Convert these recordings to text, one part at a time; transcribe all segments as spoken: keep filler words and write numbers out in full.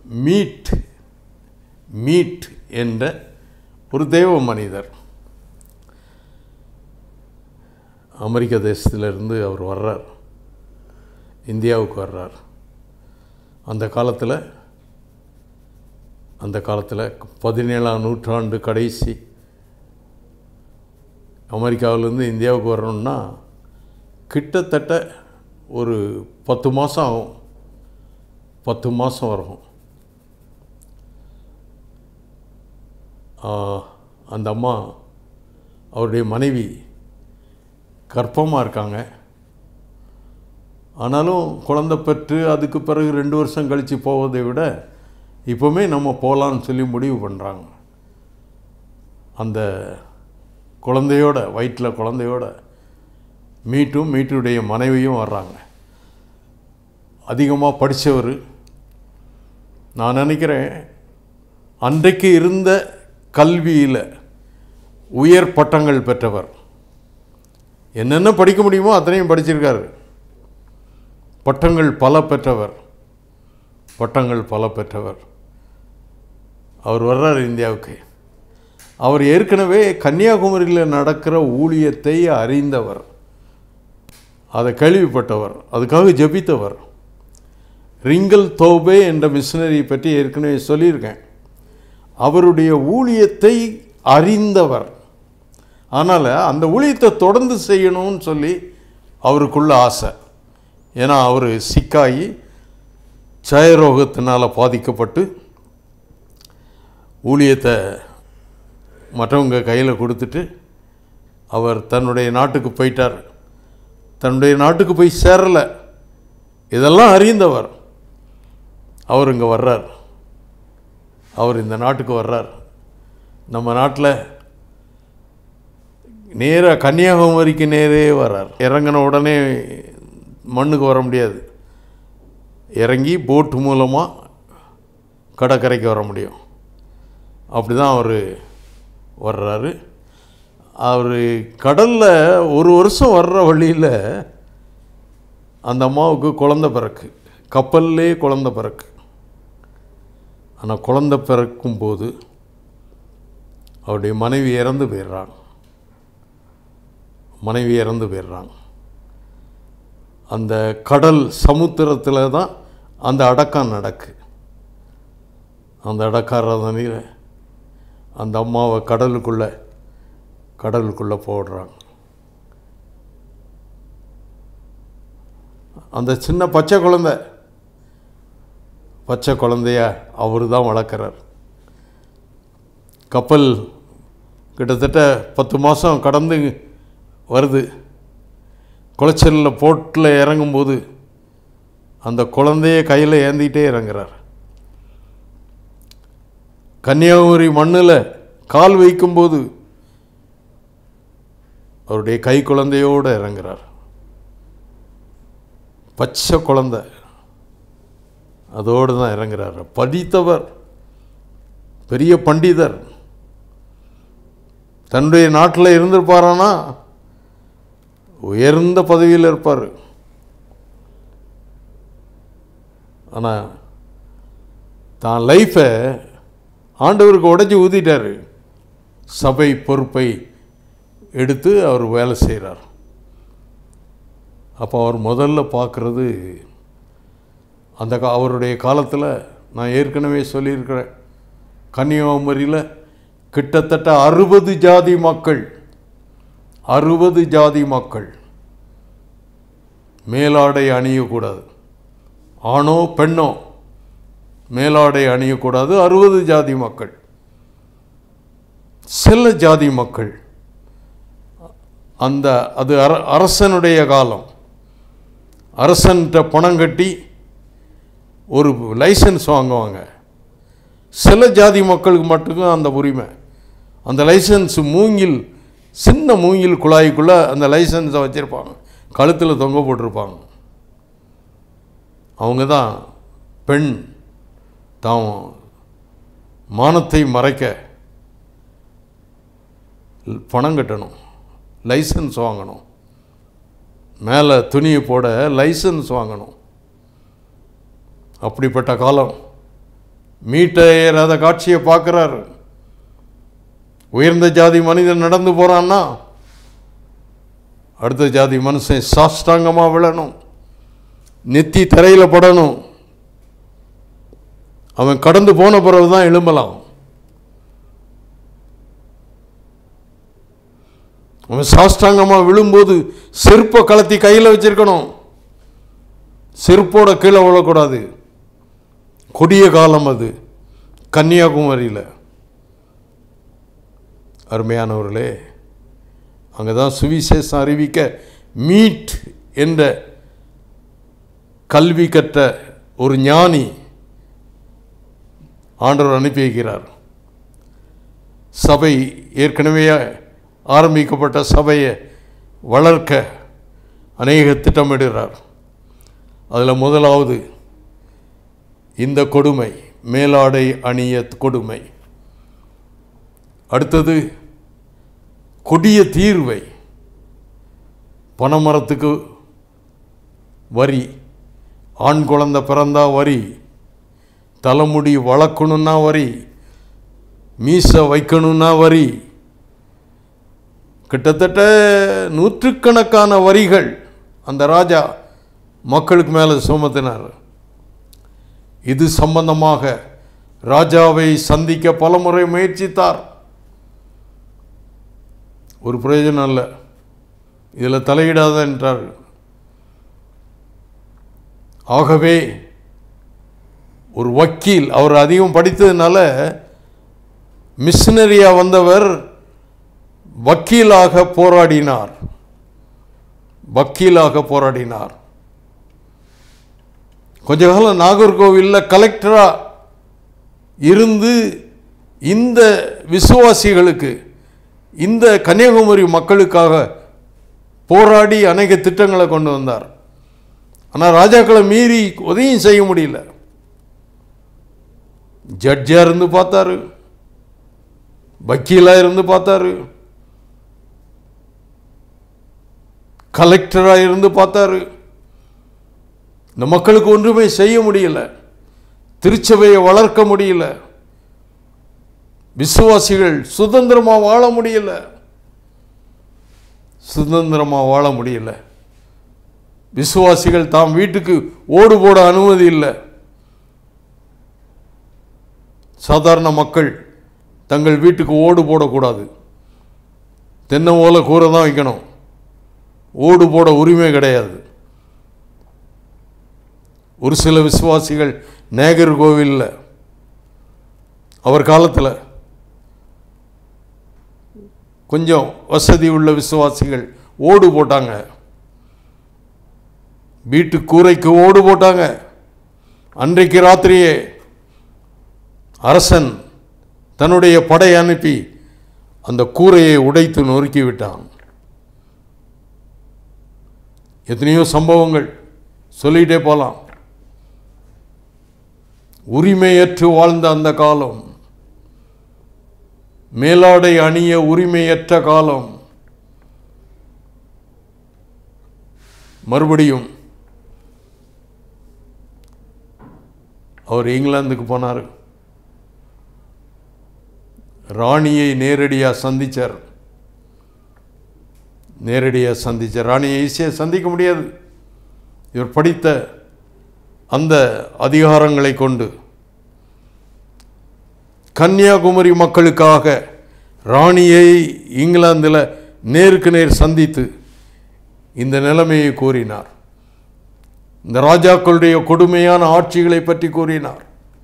Meet meet என்ற ஒரு தெய்வ மனிதர் அமெரிக்க தேசத்திலிருந்து அவர் வர்றார், இந்தியாவுக்கு வர்றார். அந்த காலத்தில் அந்த காலத்தில் பதினேழாம் நூற்றாண்டு கடைசி அமெரிக்காவிலேருந்து இந்தியாவுக்கு வரணும்னா கிட்டத்தட்ட ஒரு பத்து மாதம் ஆகும். பத்து மாதம் வரும். அந்த அம்மா அவருடைய மனைவி கர்ப்பமாக இருக்காங்க. ஆனாலும் குழந்தை பெற்று அதுக்கு பிறகு ரெண்டு வருஷம் கழித்து போவதை விட இப்போவுமே நம்ம போகலான்னு சொல்லி முடிவு பண்ணுறாங்க. அந்த குழந்தையோட வயிற்றில் குழந்தையோட மீட்டும் மீட்டுடைய மனைவியும் வர்றாங்க. அதிகமாக படித்தவர். நான் நினைக்கிறேன் அன்றைக்கு இருந்த கல்வியில் உயர் பட்டங்கள் பெற்றவர். என்னென்ன படிக்க முடியுமோ அத்தனையும் படிச்சிருக்காரு. பட்டங்கள் பல பெற்றவர் பட்டங்கள் பல பெற்றவர் அவர் வர்றார் இந்தியாவுக்கு. அவர் ஏற்கனவே கன்னியாகுமரியில் நடக்கிற ஊழியத்தை அறிந்தவர், அதை கேள்விப்பட்டவர், அதுக்காக ஜெபித்தவர். ரிங்கல் தோபே என்ற மிஷனரி பற்றி ஏற்கனவே சொல்லியிருக்கேன். அவருடைய ஊழியத்தை அறிந்தவர். அதனால் அந்த ஊழியத்தை தொடர்ந்து செய்யணும்னு சொல்லி அவருக்குள்ள ஆசை. ஏன்னா அவர் சிக்காகி சயரோகத்தினால் பாதிக்கப்பட்டு ஊழியத்தை மற்றவங்க கையில் கொடுத்துட்டு அவர் தன்னுடைய நாட்டுக்கு போயிட்டார். தன்னுடைய நாட்டுக்கு போய் சேரலை. இதெல்லாம் அறிந்தவர். அவர் இங்கே வர்றார். அவர் இந்த நாட்டுக்கு வர்றார். நம்ம நாட்டில் நேராக கன்னியாகுமரிக்கு நேரே வர்றார். இறங்கின உடனே மண்ணுக்கு வர முடியாது. இறங்கி போட்டு மூலமாக கடற்கரைக்கு வர முடியும். அப்படி தான் அவர் வர்றாரு. அவர் கடலில் ஒரு வருஷம் வர்ற வழியில் அந்த அம்மாவுக்கு குழந்தை பிறக்கு. கப்பல்லே குழந்தை பிறக்கு. ஆனால் குழந்தை பிறக்கும் போது அவருடைய மனைவி இறந்து போயிடுறாங்க. மனைவி இறந்து போயிடுறாங்க. அந்த கடல் சமுத்திரத்தில் தான் அந்த அடக்கம் நடக்கு. அந்த அடக்காரதனையில் அந்த அம்மாவை கடலுக்குள்ளே கடலுக்குள்ளே போடுறாங்க. அந்த சின்ன பச்சை குழந்தை பச்சை குழந்தைய அவர் தான் வளர்க்குறார். கப்பல் கிட்டத்தட்ட பத்து மாதம் கடந்து வருது. குளச்சலில் போட்டில் இறங்கும்போது அந்த குழந்தைய கையில் ஏந்திக்கிட்டே இறங்குறார். கன்னியாகுமரி மண்ணில் கால் வைக்கும்போது அவருடைய கை குழந்தையோடு இறங்குறார். பச்சை குழந்தை அதோடு தான் இறங்குறார். படித்தவர், பெரிய பண்டிதர். தன்னுடைய நாட்டில் இருந்திருப்பாரானா உயர்ந்த பதவியில் இருப்பார். ஆனால் தான் லைஃப்பை ஆண்டவருக்கு உடைச்சி ஊற்றிட்டார். சபை பொறுப்பை எடுத்து அவர் வேலை செய்கிறார். அப்போ அவர் முதல்ல பார்க்குறது அந்த கா அவருடைய காலத்தில் நான் ஏற்கனவே சொல்லியிருக்கிறேன், கன்னியாகுமரியில் கிட்டத்தட்ட அறுபது ஜாதி மக்கள் அறுபது ஜாதி மக்கள் மேலாடை அணியக்கூடாது. ஆணோ பெண்ணோ மேலாடை அணியக்கூடாது. அறுபது ஜாதி மக்கள். சில ஜாதி மக்கள் அந்த அது அர அரசனுடைய காலம். அரசன்கிட்ட பணம் கட்டி ஒரு லைசன்ஸ் வாங்குவாங்க. சில ஜாதி மக்களுக்கு மட்டும்தான் அந்த உரிமை. அந்த லைசன்ஸ் மூங்கில், சின்ன மூங்கில் குழாய்க்குள்ளே அந்த லைசன்ஸை வச்சுருப்பாங்க, கழுத்தில் தொங்க போட்டிருப்பாங்க. அவங்க தான் பெண் தாம் மானத்தை மறைக்க பணம் கட்டணும், லைசன்ஸ் வாங்கணும், மேலே துணியை போட லைசன்ஸ் வாங்கணும். அப்படிப்பட்ட காலம் மீட்டர் அந்த காட்சியை பார்க்குறாரு. உயர்ந்த ஜாதி மனிதன் நடந்து போகிறான்னா அடுத்த ஜாதி மனுஷன் சாஷ்டாங்கமாக விழணும், நெத்தி தரையில் படணும். அவன் கடந்து போன பிறகு தான் எழும்பலாம். அவன் சாஷ்டாங்கமாக விழும்போது செருப்பை கலத்தி கையில் வச்சிருக்கணும், செருப்போட கீழே விழக்கூடாது. கொடிய காலம் அது கன்னியாகுமரியில். அருமையானவர்களே, அங்கே தான் சுவிசேஷம் அறிவிக்க மீட் என்ற கல்வி கற்ற ஒரு ஞானி ஆண்டவர் அனுப்பி வைக்கிறார். சபை ஏற்கனவே ஆரம்பிக்கப்பட்ட சபையை வளர்க்க அநேக திட்டமிடுகிறார். அதில் முதலாவது இந்த கொடுமை, மேலாடை அணிய கொடுமை. அடுத்தது கொடிய தீர்வை, பனைமரத்துக்கு வரி, ஆண் குழந்தை பிறந்தா வரி, தலைமுடி வளர்க்கணுன்னா வரி, மீசை வைக்கணுன்னா வரி, கிட்டத்தட்ட நூற்றுக்கணக்கான வரிகள் அந்த ராஜா மக்களுக்கு மேலே சுமத்தினார். இது சம்பந்தமாக ராஜாவை சந்திக்க பலமுறை முயற்சித்தார். ஒரு பிரயோஜனம் இல்லை, இதில் தலையிடாத என்றார். ஆகவே ஒரு வக்கீல், அவர் அதிகம் படித்ததுனால மிஷனரியாக வந்தவர் வக்கீலாக போராடினார் வக்கீலாக போராடினார் கொஞ்ச காலம் நாகர்கோவிலில் கலெக்டராக இருந்து இந்த விசுவாசிகளுக்கு, இந்த கன்னியாகுமரி மக்களுக்காக போராடி அநேக திட்டங்களை கொண்டு வந்தார். ஆனால் ராஜாக்களை மீறி உதவியும் செய்ய முடியல. ஜட்ஜாக இருந்து பார்த்தாரு, வக்கீலாக இருந்து பார்த்தாரு, கலெக்டராக இருந்து பார்த்தாரு. இந்த மக்களுக்கு ஒன்றுமே செய்ய முடியல, திருச்சபையை வளர்க்க முடியல, விசுவாசிகள் சுதந்திரமாக வாழ முடியல சுதந்திரமாக வாழ முடியல விசுவாசிகள் தாம் வீட்டுக்கு ஓடு போட அனுமதி இல்லை. சாதாரண மக்கள் தங்கள் வீட்டுக்கு ஓடு போடக்கூடாது, தென்னை ஓலை கூரை தான் வைக்கணும், ஓடு போட உரிமை கிடையாது. ஒரு சில விசுவாசிகள் நாகர்கோவிலில் அவர் காலத்தில் கொஞ்சம் வசதி உள்ள விசுவாசிகள் ஓடு போட்டாங்க, வீட்டு கூரைக்கு ஓடு போட்டாங்க. அன்றைக்கு ராத்திரியே அரசன் தன்னுடைய படை அனுப்பி அந்த கூரையை உடைத்து நொறுக்கி விட்டான். எத்தனையோ சம்பவங்கள் சொல்லிகிட்டே போகலாம். உரிமையற்று வாழ்ந்த அந்த காலம், மேலாடை அணிய உரிமையற்ற காலம். மறுபடியும் அவர் இங்கிலாந்துக்கு போனார். ராணியை நேரடியாக சந்தித்தார் நேரடியாக சந்தித்தார் ராணியை ஈஸியாக சந்திக்க முடியாது. இவர் படித்த அந்த அதிகாரங்களை கொண்டு கன்னியாகுமரி மக்களுக்காக ராணியை இங்கிலாந்தில் நேருக்கு நேர் சந்தித்து இந்த நிலைமையை கூறினார். இந்த ராஜாக்களுடைய கொடுமையான ஆட்சிகளை பற்றி கூறினார்.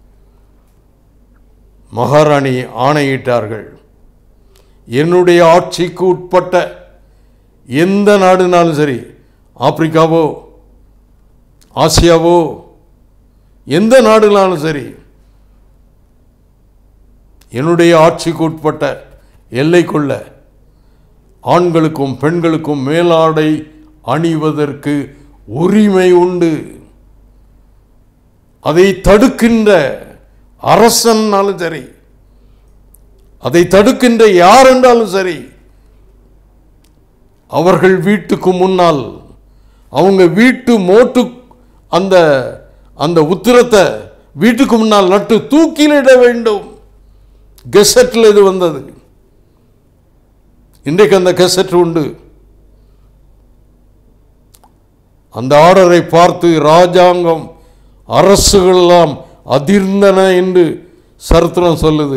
மகாராணி ஆணையிட்டார்கள், என்னுடைய ஆட்சிக்கு உட்பட்ட எந்த நாடுனாலும் சரி, ஆப்பிரிக்காவோ ஆசியாவோ எந்த நாடுனாலும் சரி, என்னுடைய ஆட்சிக்கு உட்பட்ட எல்லைக்குள்ள ஆண்களுக்கும் பெண்களுக்கும் மேலாடை அணிவதற்கு உரிமை உண்டு. அதை தடுக்கின்ற அரசன்னாலும் சரி, அதை தடுக்கின்ற யார் என்றாலும் சரி, அவர்கள் வீட்டுக்கு முன்னால் அவங்க வீட்டு மோட்டு அந்த அந்த உத்திரத்தை வீட்டுக்கு முன்னால் நட்டு தூக்கிலிட வேண்டும். கெசட்டில் இது வந்தது. இன்றைக்கு அந்த கெசட் உண்டு. அந்த ஆர்டரை பார்த்து ராஜாங்கம் அரசுகள் எல்லாம் அதிர்ந்தன என்று சரித்திரம் சொல்லுது.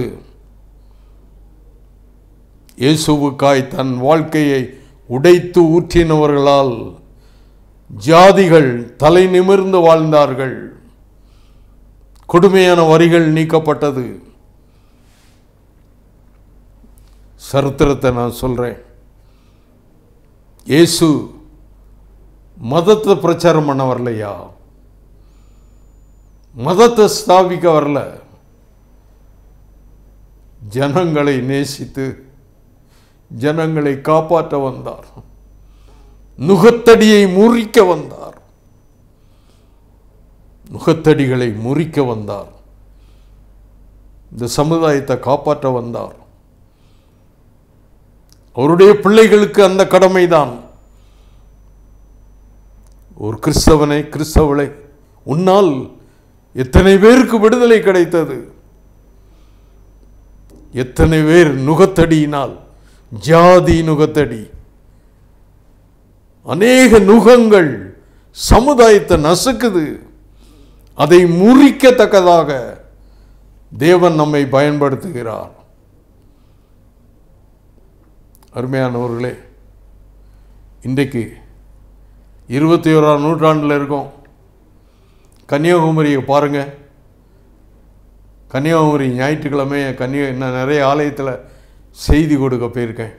இயேசுவுக்காய் தன் வாழ்க்கையை உடைத்து ஊற்றினவர்களால் ஜாதிகள் தலை நிமிர்ந்து வாழ்ந்தார்கள். கொடுமையான வரிகள் நீக்கப்பட்டது. சரித்திரத்தை நான் சொல்றேன். இயேசு மதத்தை பிரச்சாரம் பண்ண வரலையா, மதத்தை ஸ்தாபிக்க வரல. ஜனங்களை நேசித்து ஜனங்களை காப்பாற்ற வந்தார். நுகத்தடியை முறிக்க வந்தார். நுகத்தடிகளை முறிக்க வந்தார். இந்த சமுதாயத்தை காப்பாற்ற வந்தார். அவருடைய பிள்ளைகளுக்கு அந்த கடமைதான். ஒரு கிறிஸ்தவனை கிறிஸ்தவளை உன்னால் எத்தனை பேருக்கு விடுதலை கிடைத்தது? எத்தனை பேர் நுகத்தடியினால், ஜாதி நுகத்தடி, அநேக நுகங்கள் சமுதாயத்தை நசுக்குது. அதை முறிக்கத்தக்கதாக தேவன் நம்மை பயன்படுத்துகிறார். அருமையானவர்களே, இன்றைக்கு இருபத்தி ஓராம் நூற்றாண்டில் இருக்கோம். கன்னியாகுமரியை பாருங்கள். கன்னியாகுமரி ஞாயிற்றுக்கிழமை கன்னியா நான் நிறைய ஆலயத்தில் செய்தி கொடுக்க போயிருக்கேன்.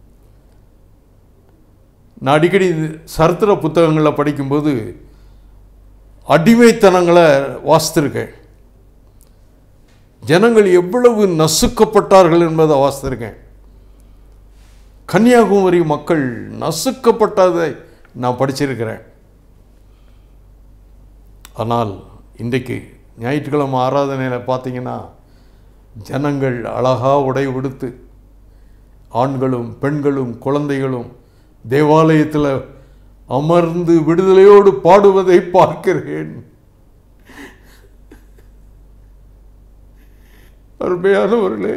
நான் அடிக்கடி சரித்திர புத்தகங்களில் படிக்கும்போது அடிமைத்தனங்களை வாசித்திருக்கேன். ஜனங்கள் எவ்வளவு நசுக்கப்பட்டார்கள் என்பதை வாசித்திருக்கேன். கன்னியாகுமரி மக்கள் நசுக்கப்பட்டதை நான் படிச்சிருக்கிறேன். ஆனால் இன்றைக்கு ஞாயிற்றுக்கிழமை ஆராதனையில் பார்த்தீங்கன்னா ஜனங்கள் அழகாக உடை உடுத்து, ஆண்களும் பெண்களும் குழந்தைகளும் தேவாலயத்தில் அமர்ந்து விடுதலையோடு பாடுவதை பார்க்கிறேன். அருமையானவர்களே,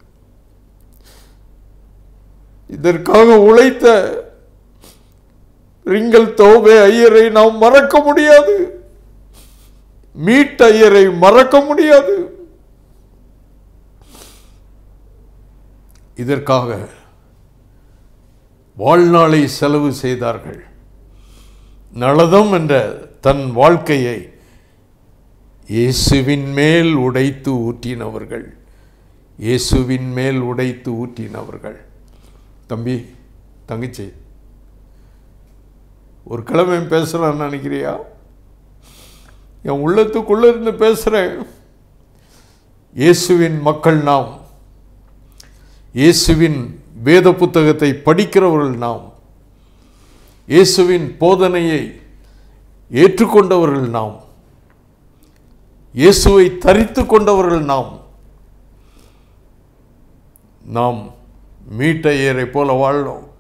இதற்காக உழைத்த ரிங்கல் தோபே ஐயரை நாம் மறக்க முடியாது. மீட் ஐயரை மறக்க முடியாது. இதற்காக வாழ்நாளை செலவு செய்தார்கள். நளதம் என்ற தன் வாழ்க்கையை இயேசுவின் மேல் உடைத்து ஊற்றினவர்கள். இயேசுவின் மேல் உடைத்து ஊற்றினவர்கள். தம்பி, தங்கச்சி, ஒரு கிழமை பேசுகிறான்னு நினைக்கிறியா? என் உள்ளத்துக்குள்ளே இருந்து பேசுகிறேன். இயேசுவின் மக்கள் நாம். இயேசுவின் வேத புத்தகத்தை படிக்கிறவர்கள் நாம். இயேசுவின் போதனையை ஏற்றுக்கொண்டவர்கள் நாம். இயேசுவை தரித்து கொண்டவர்கள் நாம். நாம் மீட்டையரை போல வாழ்ந்தோம்.